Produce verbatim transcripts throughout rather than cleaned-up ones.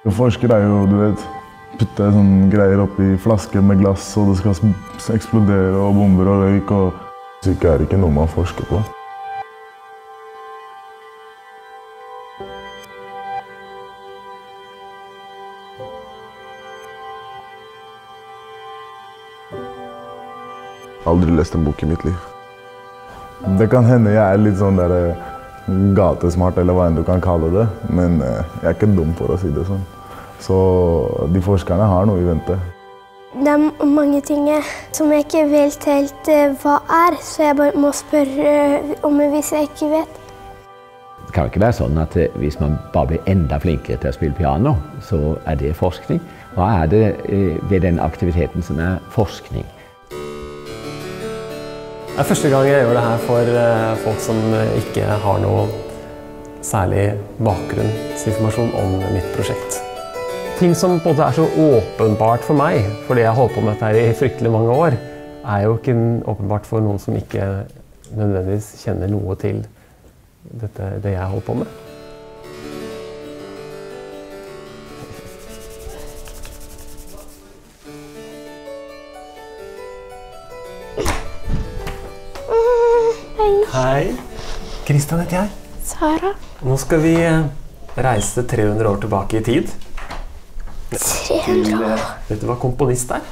Forsker er jo, du vet, putte sånne greier opp i flasker med glass, og det skal eksplodere og bomber og røyk, og syke er ikke noe man forsker på. Aldri lest en bok i mitt liv. Det kan hende jeg er litt sånn der gatesmart, eller hva enn du kan kalle det, men jeg er ikke dum for å si det sånn. Så de forskerne har noe i vente. Det er mange ting som jeg ikke vet helt hva er, så jeg bare må spørre om det hvis jeg ikke vet. Det kan ikke være sånn at hvis man bare blir enda flinkere til å spille piano, så er det forskning. Hva er det ved den aktiviteten som er forskning? Det er første gang jeg gjør det her for folk som ikke har noe særlig bakgrunnsinformasjon om mitt prosjekt. Ting som både er så åpenbart for meg, fordi jeg har holdt på med dette i fryktelig mange år, er jo ikke åpenbart for noen som ikke nødvendigvis kjenner noe til dette, det jeg holder på med. Hei. Kristian heter jeg. Sara. Nå skal vi reise tre hundre år tilbake i tid. tre hundre år? Vet du hva komponist er?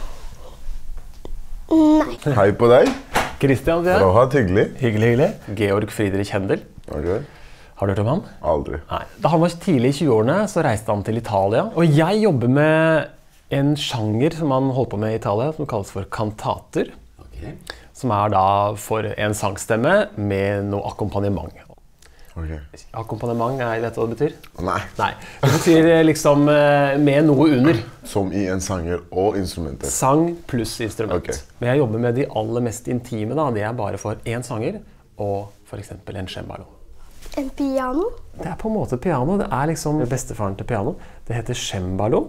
Nei. Hei på deg. Kristian heter jeg. Bra, hyggelig. Hyggelig, hyggelig. Georg Friedrich Händel. Okay. Har du hørt om han? Aldri. Nei. Da han var tidlig i tjueårene, så reiste han til Italia. Og jeg jobber med en sjanger som han holdt på med i Italia, som kalles for kantater. Okay. Som er da for en sangstemme med noe akkompagnement. Okay. Akkompagnement, vet du hva det betyr? Nei. Nei. Det betyr liksom med noe under. Som i en sanger og instrumenter? Sang pluss instrument. Okay. Men jeg jobber med de aller mest intime, da. Det er bare for en sanger og for eksempel en cembalo. En piano? Det er på en måte piano. Det er liksom bestefaren til piano. Det heter cembalo.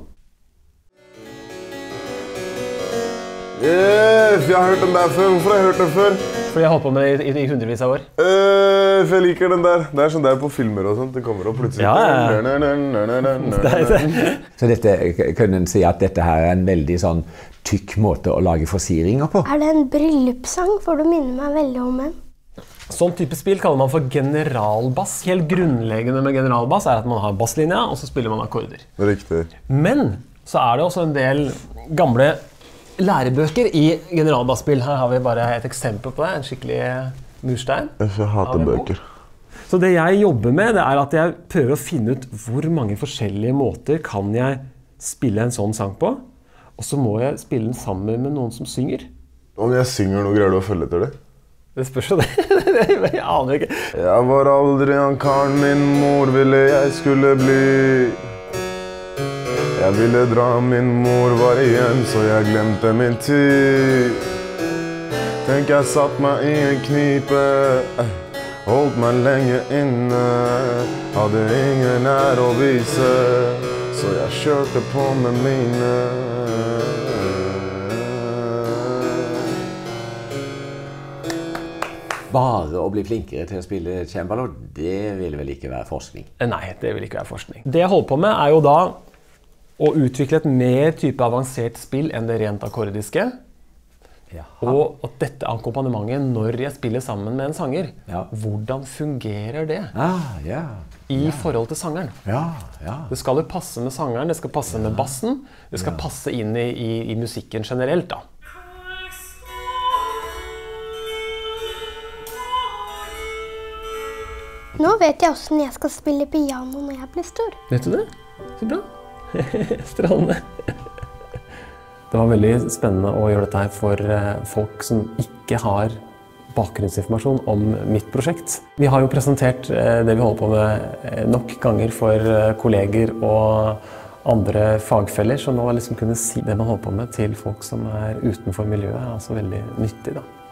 Yes, jeg har hørt den der før. Hvorfor har jeg hørt den før? Fordi jeg har holdt på med det i, i hundrevis av år. Uh, for jeg liker den der. Det er sånn der på filmer og sånt. Det kommer opp plutselig. Ja, ja. Så dette, kunne en si at dette her er en veldig sånn tykk måte å lage forsiringer på? Er det en bryllupssang? For du minner meg veldig om en. Sånn type spill kaller man for generalbass. Helt grunnleggende med generalbass er at man har basslinja, og så spiller man akkorder. Riktig. Men så er det også en del gamle lærebøker i generalbassspill. Her har vi bare et eksempel på det, en skikkelig murstein. Jeg hater bøker. Så det jeg jobber med, det er at jeg prøver å finne ut hvor mange forskjellige måter kan jeg spille en sånn sang på, og så må jeg spille den sammen med noen som synger. Om jeg synger noe, greier du å følge etter det? Det spørs jo det. Jeg aner ikke. Jeg var aldri han karen min mor ville jeg skulle bli. Jeg ville dra, min mor var igjen, så jeg glemte min tid. Tenk jeg satt meg i en knipe, holdt meg lenge inne. Hadde ingen nær å vise, så jeg kjørte på med mine. Bare å bli flinkere til å spille cembalo, det vil vel ikke være forskning? Nei, det vil ikke være forskning. Det jeg holder på med er jo da å utvikle et mer type avansert spill enn det rent akkordiske. Jaha. Og at dette akkompagnementet, når jeg spiller sammen med en sanger, ja. Hvordan fungerer det ah, ja. i ja. forhold til sangeren? Ja, ja. Det skal jo passe med sangeren, det skal passe ja. med bassen, det skal ja. passe inn i, i, i musikken generelt da. Nå vet jeg hvordan jeg skal spille piano når jeg blir stor. Vet du det? Så bra. Strålende. Det var veldig spennende å gjøre dette her for folk som ikke har bakgrunnsinformasjon om mitt prosjekt. Vi har jo presentert det vi holder på med nok ganger for kolleger og andre fagfeller, så nå liksom kunne si det man holder på med til folk som er utenfor miljøet er altså veldig nyttig da.